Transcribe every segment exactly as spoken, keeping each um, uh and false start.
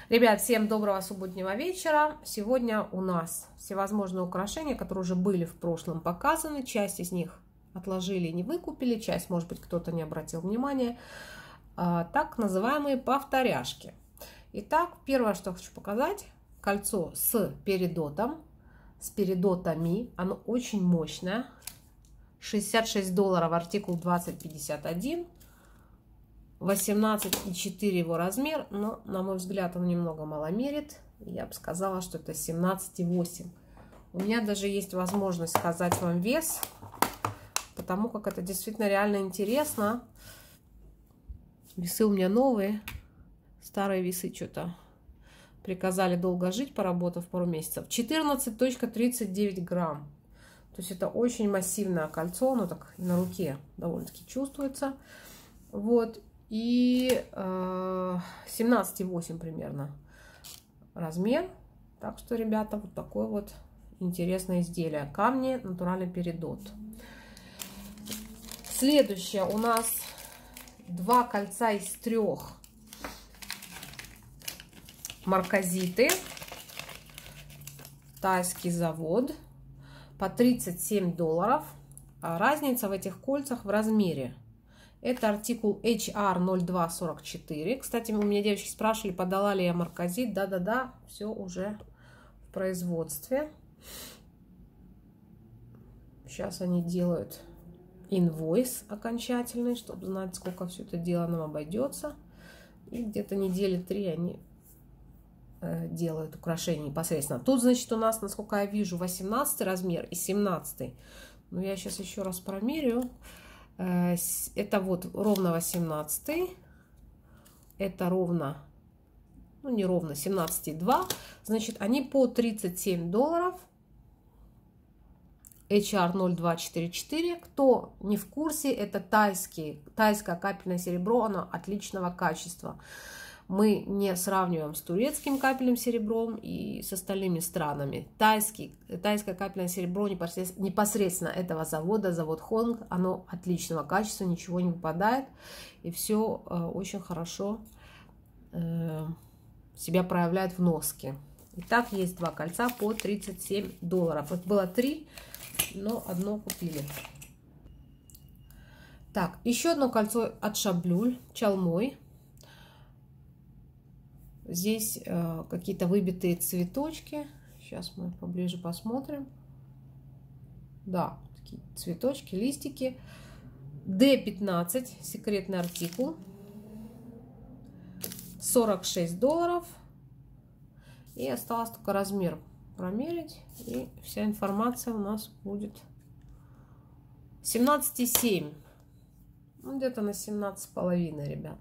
Ребят, всем доброго субботнего вечера. Сегодня у нас всевозможные украшения, которые уже были в прошлом показаны. Часть из них отложили и не выкупили, часть, может быть, кто-то не обратил внимания. Так называемые повторяшки. Итак, первое, что хочу показать, кольцо с передотом, с передотами. Оно очень мощное. шестьдесят шесть долларов, артикул двадцать пятьдесят один. восемнадцать и четыре его размер, но, на мой взгляд, он немного маломерит. Я бы сказала, что это семнадцать и восемь. У меня даже есть возможность сказать вам вес, потому как это действительно реально интересно. Весы у меня новые. Старые весы что-то приказали долго жить, поработав пару месяцев. четырнадцать и тридцать девять грамм. То есть это очень массивное кольцо, оно так на руке довольно-таки чувствуется. Вот. И э, семнадцать и восемь примерно размер. Так что, ребята, вот такое вот интересное изделие. Камни, натуральный передот. Следующее у нас два кольца из трех. Марказиты. Тайский завод. По тридцать семь долларов. А разница в этих кольцах в размере. Это артикул эйч ар ноль два сорок четыре. Кстати, у меня девочки спрашивали, подала ли я марказит. Да-да-да, все уже в производстве. Сейчас они делают инвойс окончательный, чтобы знать, сколько все это дело нам обойдется. И где-то недели три они э, делают украшения непосредственно. Тут, значит, у нас, насколько я вижу, восемнадцатый размер и семнадцатый. Но я сейчас еще раз промерю. Это вот ровно восемнадцатый, это ровно, ну не ровно, семнадцать и два, значит, они по тридцать семь долларов, эйч ар ноль два четыре четыре. Кто не в курсе, это тайский, тайское капельное серебро, оно отличного качества. Мы не сравниваем с турецким капельным серебром и с остальными странами. Тайский, тайское капельное серебро непосредственно, непосредственно этого завода, завод Хонг, оно отличного качества, ничего не выпадает. И все э, очень хорошо э, себя проявляет в носке. Итак, есть два кольца по тридцать семь долларов. Вот было три, но одно купили. Так, еще одно кольцо от Шаблюль, чалмой. Здесь э, какие-то выбитые цветочки. Сейчас мы поближе посмотрим. Да, такие цветочки, листики. дэ пятнадцать, секретный артикул. сорок шесть долларов. И осталось только размер промерить. И вся информация у нас будет семнадцать и семь. Ну, где-то на семнадцать с половиной, ребят.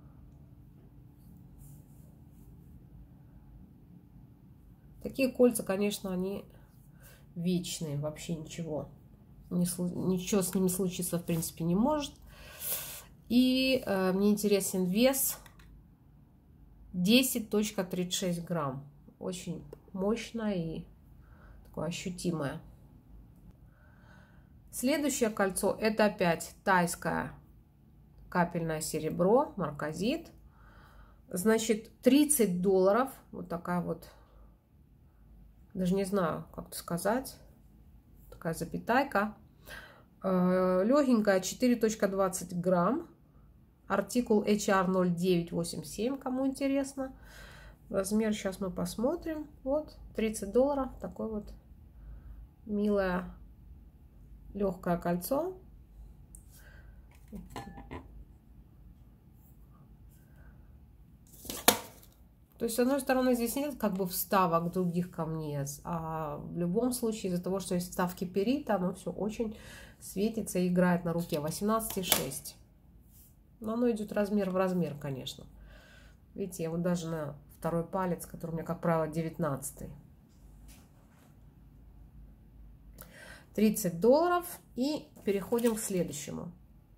Такие кольца, конечно, они вечные, вообще ничего, ничего с ними случиться, в принципе, не может. И э, мне интересен вес десять и тридцать шесть грамм. Очень мощное и такое ощутимое. Следующее кольцо, это опять тайское капельное серебро, марказит. Значит, тридцать долларов, вот такая вот. Даже не знаю, как это сказать. Такая запятайка. Легенькая, четыре и двадцать грамм. Артикул эйч ар ноль девять восемь семь, кому интересно. Размер сейчас мы посмотрим. Вот, тридцать долларов. Такое вот милое, легкое кольцо. То есть, с одной стороны, здесь нет как бы вставок других камней, а в любом случае, из-за того, что есть вставки перита, оно все очень светится и играет на руке. восемнадцать и шесть. Но оно идет размер в размер, конечно. Видите, я вот даже на второй палец, который у меня, как правило, девятнадцатый. тридцать долларов. И переходим к следующему.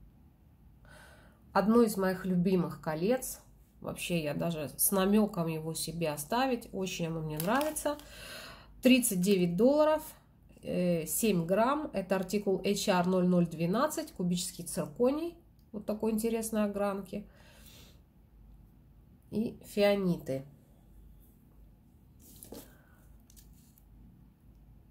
Одно из моих любимых колец. Вообще, я даже с намеком его себе оставить. Очень оно мне нравится. тридцать девять долларов, семь грамм. Это артикул эйч ар ноль ноль двенадцать, кубический цирконий. Вот такой интересной огранки. И фианиты.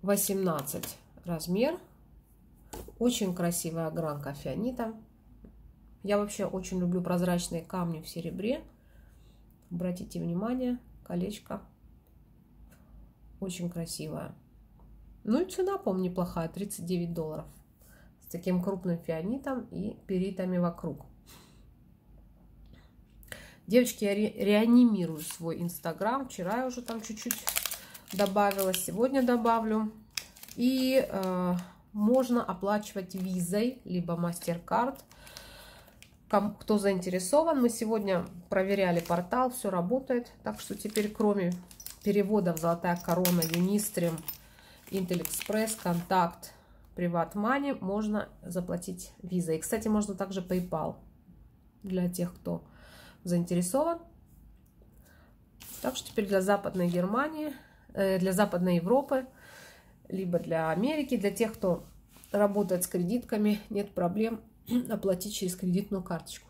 восемнадцать размер. Очень красивая огранка фианита. Я вообще очень люблю прозрачные камни в серебре. Обратите внимание, колечко очень красивое. Ну и цена, по-моему, неплохая, тридцать девять долларов. С таким крупным фианитом и перитами вокруг. Девочки, я ре реанимирую свой инстаграм. Вчера я уже там чуть-чуть добавила, сегодня добавлю. И э, можно оплачивать визой, либо MasterCard. Кто заинтересован, мы сегодня проверяли портал, все работает. Так что теперь, кроме переводов Золотая Корона, Юнистрим, Intel Express, Контакт, Приват Мани, можно заплатить визой. И, кстати, можно также PayPal для тех, кто заинтересован. Так что теперь для Западной Германии, э, для Западной Европы, либо для Америки, для тех, кто работает с кредитками, нет проблем оплатить через кредитную карточку.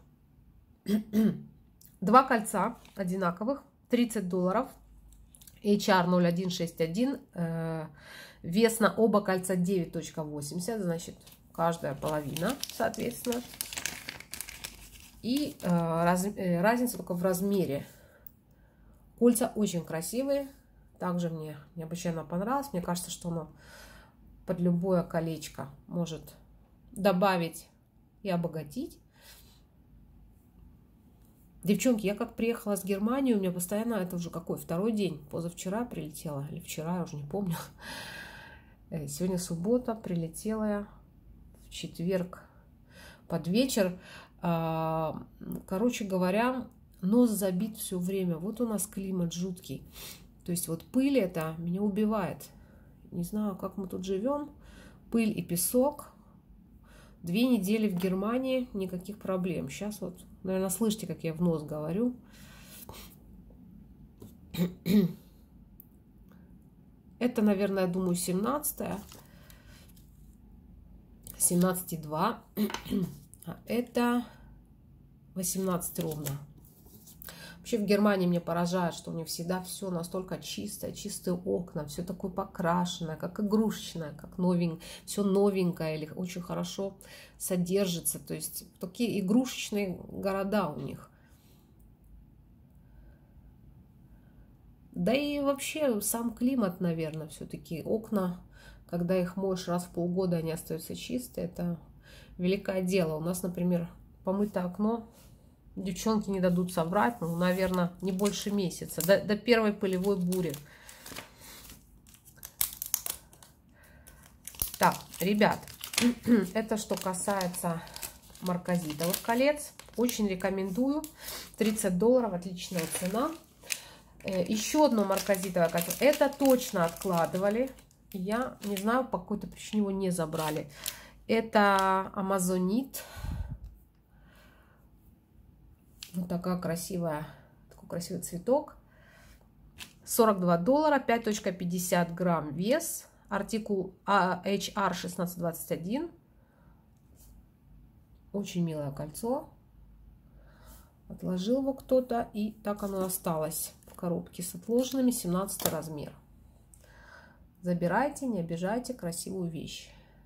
Два кольца одинаковых, тридцать долларов, эйч ар ноль один шесть один, э, вес на оба кольца девять целых восемьдесят сотых, значит, каждая половина, соответственно. И э, раз, э, разница только в размере. Кольца очень красивые. Также мне необычайно понравилось. Мне кажется, что оно под любое колечко может добавить и обогатить. Девчонки, я как приехала с Германии, у меня постоянно, это уже какой, второй день, позавчера прилетела, или вчера, я уже не помню. Сегодня суббота, прилетела я в четверг под вечер. Короче говоря, нос забит все время. Вот у нас климат жуткий. То есть вот пыль это меня убивает. Не знаю, как мы тут живем. Пыль и песок. Две недели в Германии, никаких проблем. Сейчас вот, наверное, слышите, как я в нос говорю. Это, наверное, я думаю, семнадцатое. семнадцать и два. А это восемнадцать ровно. Вообще в Германии мне поражает, что у них всегда все настолько чистое, чистые окна, все такое покрашенное, как игрушечное, как новенькое, все новенькое или очень хорошо содержится. То есть такие игрушечные города у них. Да и вообще сам климат, наверное, все-таки окна, когда их моешь раз в полгода, они остаются чистые. Это великое дело. У нас, например, помытое окно, девчонки не дадут соврать, ну, наверное, не больше месяца, до, до первой пылевой бури. Так, ребят, это что касается марказитовых колец. Очень рекомендую. тридцать долларов, отличная цена. Еще одно марказитовое кольцо. Это точно откладывали. Я не знаю, по какой-то причине его не забрали. Это амазонит. Вот такая красивая, такой красивый цветок. сорок два доллара, пять целых пятьдесят грамм вес. Артикул эйч ар шестнадцать двадцать один. Очень милое кольцо. Отложил его кто-то, и так оно осталось в коробке с отложенными, семнадцатый размер. Забирайте, не обижайте красивую вещь.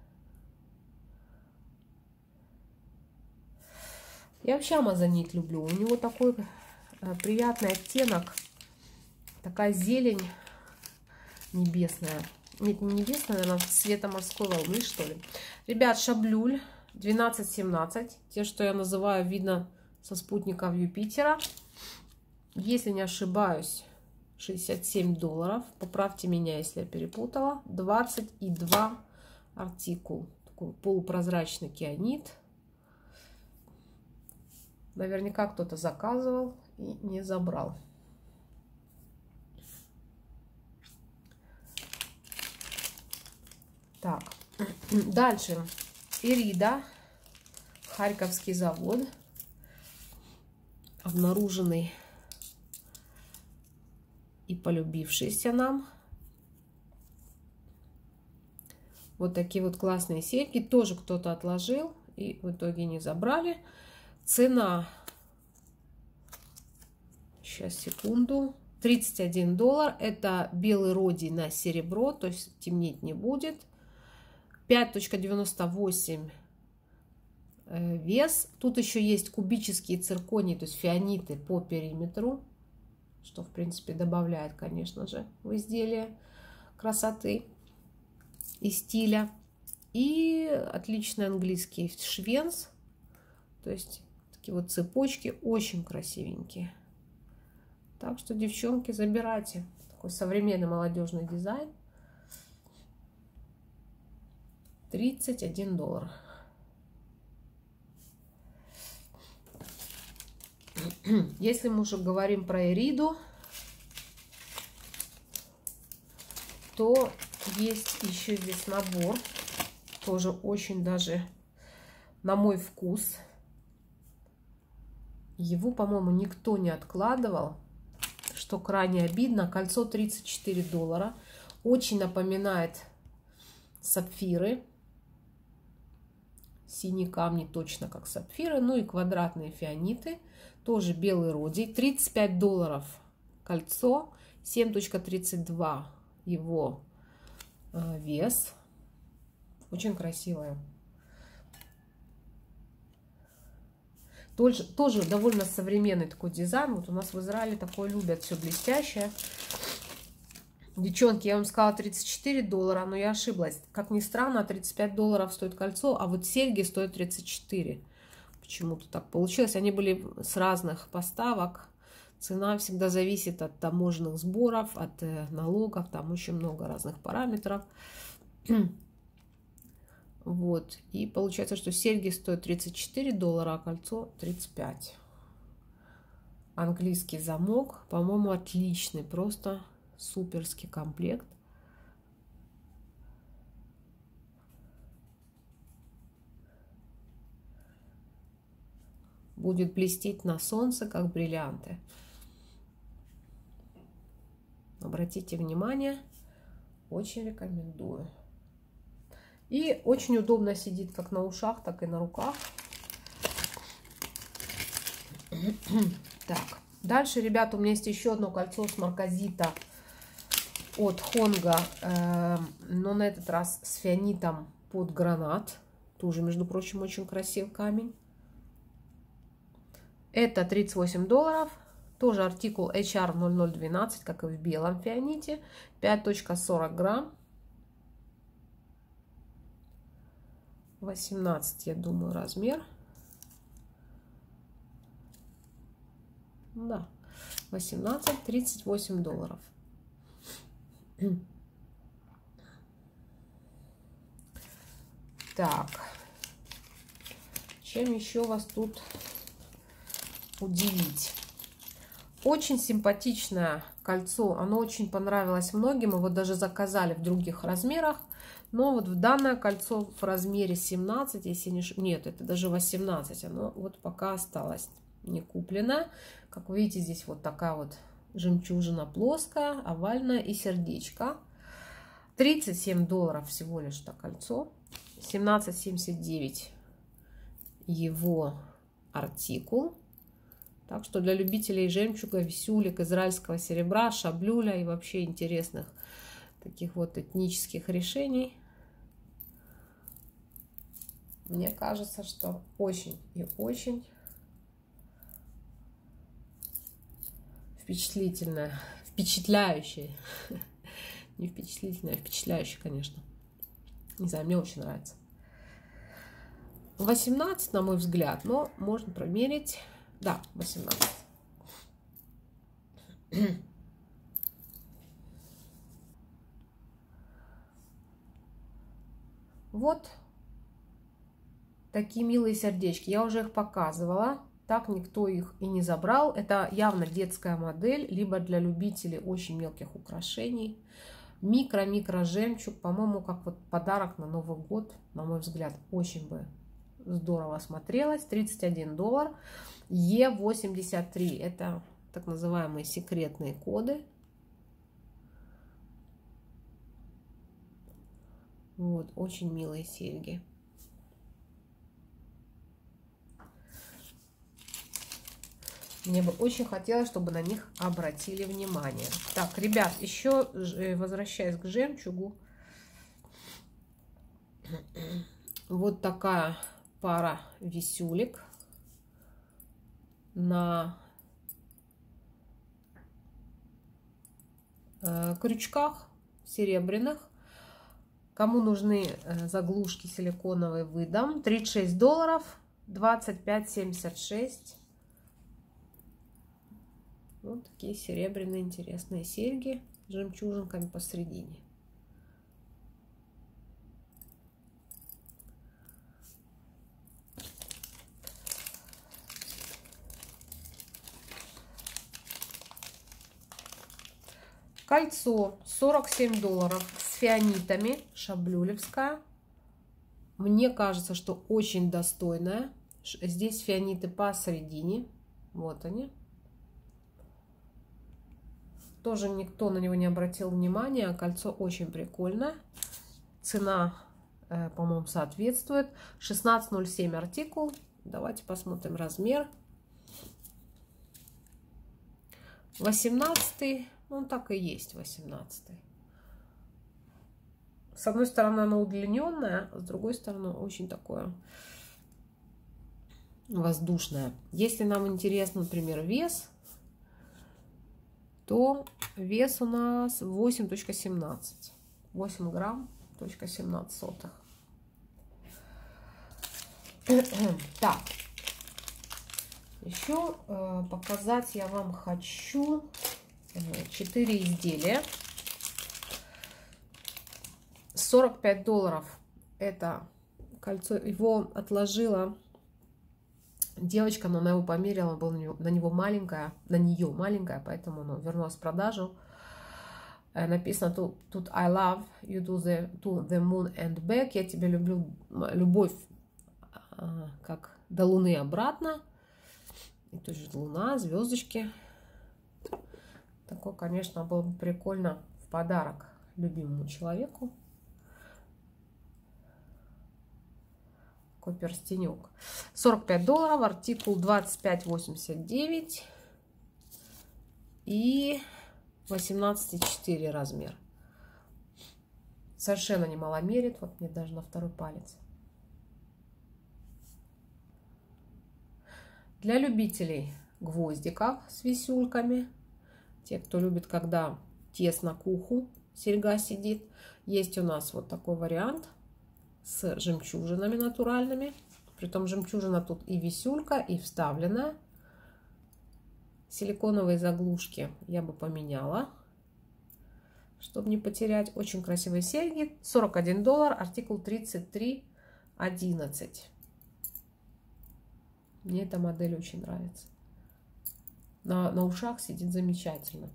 Я вообще амазонит люблю. У него такой приятный оттенок. Такая зелень небесная. Нет, не небесная, наверное, цвета морской волны, что ли. Ребят, шаблюль двенадцать семнадцать. Те, что я называю, видно со спутников Юпитера. Если не ошибаюсь, шестьдесят семь долларов. Поправьте меня, если я перепутала. двадцать и два артикул. Такой полупрозрачный кианит. Наверняка кто-то заказывал и не забрал. Так, дальше. Ирида, Харьковский завод, обнаруженный и полюбившийся нам. Вот такие вот классные серьги. Тоже кто-то отложил и в итоге не забрали. Цена, сейчас, секунду, тридцать один доллар. Это белый родий на серебро, то есть темнеть не будет. пять точка девяносто восемь вес. Тут еще есть кубические цирконии, то есть фианиты по периметру, что, в принципе, добавляет, конечно же, в изделие красоты и стиля. И отличный английский швенц, то есть такие вот цепочки, очень красивенькие. Так что, девчонки, забирайте. Такой современный молодежный дизайн. тридцать один доллар. Если мы уже говорим про Эриду, то есть еще здесь набор. Тоже очень даже на мой вкус. Его, по-моему, никто не откладывал, что крайне обидно. Кольцо тридцать четыре доллара. Очень напоминает сапфиры. Синие камни точно как сапфиры. Ну и квадратные фианиты. Тоже белый родий. тридцать пять долларов кольцо. семь точка тридцать два его э, вес. Очень красивое. Тоже, тоже довольно современный такой дизайн. Вот у нас в Израиле такое любят, все блестящее. Девчонки, я вам сказала тридцать четыре доллара, но я ошиблась. Как ни странно, тридцать пять долларов стоит кольцо, а вот серьги стоят тридцать четыре. Почему-то так получилось. Они были с разных поставок. Цена всегда зависит от таможенных сборов, от налогов. Там очень много разных параметров. Вот. И получается, что серьги стоят тридцать четыре доллара, а кольцо тридцать пять. Английский замок, по-моему, отличный. Просто суперский комплект. Будет блестеть на солнце, как бриллианты. Обратите внимание, очень рекомендую. И очень удобно сидит как на ушах, так и на руках. Так, дальше, ребята, у меня есть еще одно кольцо с марказита от Хонга, э, но на этот раз с фианитом под гранат. Тоже, между прочим, очень красивый камень. Это тридцать восемь долларов. Тоже артикул эйч ар ноль ноль двенадцать, как и в белом фианите. пять точка сорок грамм. восемнадцать, я думаю, размер. Да, восемнадцать, тридцать восемь долларов. Так, чем еще вас тут удивить? Очень симпатичное кольцо, оно очень понравилось многим, его даже заказали в других размерах. Но вот в данное кольцо в размере семнадцать, если не... Нет, это даже восемнадцать. Оно вот пока осталось не куплено. Как вы видите, здесь вот такая вот жемчужина плоская, овальная и сердечко. тридцать семь долларов всего лишь это кольцо. семнадцать семьдесят девять его артикул. Так что для любителей жемчуга, висюлек, израильского серебра, шаблюля и вообще интересных таких вот этнических решений, мне кажется, что очень и очень впечатлительное, впечатляющее, не впечатлительное, а впечатляющее, конечно. Не знаю, мне очень нравится. восемнадцать, на мой взгляд, но можно промерить. Да, восемнадцать. Вот такие милые сердечки. Я уже их показывала. Так никто их и не забрал. Это явно детская модель, либо для любителей очень мелких украшений. Микро-микро жемчуг. По-моему, как вот подарок на Новый год, на мой взгляд, очень бы здорово смотрелось. тридцать один доллар. Е восемьдесят три. Это так называемые секретные коды. Вот, очень милые серьги. Мне бы очень хотелось, чтобы на них обратили внимание. Так, ребят, еще возвращаясь к жемчугу. Вот такая пара висюлек на э, крючках серебряных. Кому нужны э, заглушки силиконовые, выдам. тридцать шесть долларов, двадцать пять семьдесят шесть. Вот такие серебряные интересные серьги с жемчужинками посередине. Кольцо сорок семь долларов с фианитами, шаблюлевская. Мне кажется, что очень достойная. Здесь фианиты посередине. Вот они. Тоже никто на него не обратил внимания. Кольцо очень прикольное. Цена, э, по-моему, соответствует. шестнадцать ноль семь артикул. Давайте посмотрим размер. восемнадцатый. Ну, так и есть, восемнадцатый. С одной стороны, оно удлиненное, а с другой стороны, очень такое воздушное. Если нам интересно, например, вес, то вес у нас восемь целых семнадцать. восемь грамм, точка семнадцать сотых. Так. Еще э, показать я вам хочу четыре изделия. сорок пять долларов это кольцо. Его отложила девочка, но она его померила, было на него, на него маленькая, на нее маленькая, поэтому оно вернулось в продажу. Написано тут, тут I love you to the, to the moon and back. Я тебя люблю, любовь как до луны обратно. И тут же луна, звездочки. Такое, конечно, было бы прикольно в подарок любимому человеку. Такой перстенек. сорок пять долларов, артикул двадцать пять восемьдесят девять и восемнадцать и четыре размер. Совершенно не маломерит. Вот мне даже на второй палец. Для любителей гвоздиков с висюльками, те, кто любит, когда тесно к уху серьга сидит, есть у нас вот такой вариант с жемчужинами натуральными. Притом жемчужина тут и висюлька, и вставленная. Силиконовые заглушки я бы поменяла, чтобы не потерять. Очень красивые серьги. сорок один доллар, артикул тридцать три одиннадцать. Мне эта модель очень нравится. На, на ушах сидит замечательно.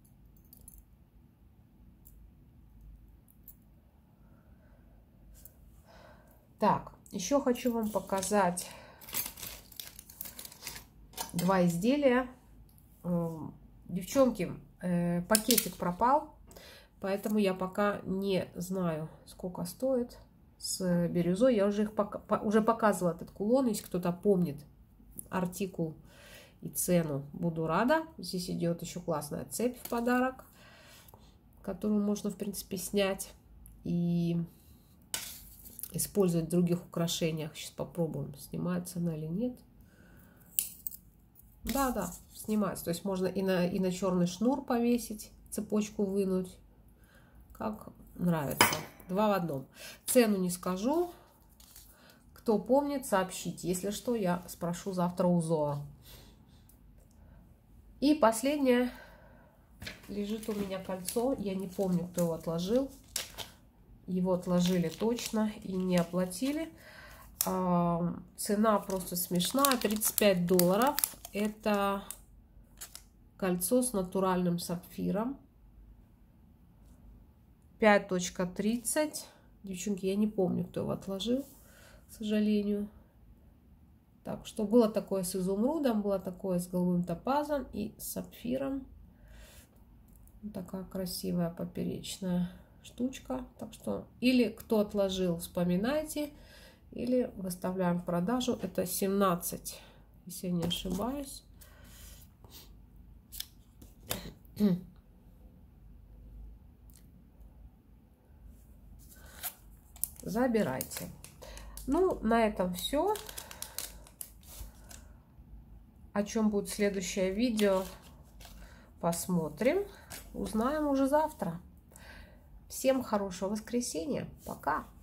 Так, еще хочу вам показать два изделия. Девчонки, пакетик пропал, поэтому я пока не знаю, сколько стоит с бирюзой. Я уже, их пока, уже показывала этот кулон, если кто-то помнит артикул и цену, буду рада. Здесь идет еще классная цепь в подарок, которую можно, в принципе, снять и использовать в других украшениях. Сейчас попробуем, снимается она или нет. Да, да, снимается. То есть можно и на, и на черный шнур повесить, цепочку вынуть. Как нравится. Два в одном. Цену не скажу. Кто помнит, сообщите. Если что, я спрошу завтра у Зоа. И последнее. Лежит у меня кольцо. Я не помню, кто его отложил. Его отложили точно и не оплатили. А, цена просто смешная. тридцать пять долларов. Это кольцо с натуральным сапфиром. пять точка тридцать. Девчонки, я не помню, кто его отложил, к сожалению. Так, что было такое с изумрудом, было такое с голубым топазом и с сапфиром. Вот такая красивая поперечная штучка. Так что или кто отложил, вспоминайте, или выставляем в продажу. Это семнадцать, если я не ошибаюсь. Забирайте. Ну, на этом все. О чем будет следующее видео, посмотрим. Узнаем уже завтра. Всем хорошего воскресенья. Пока.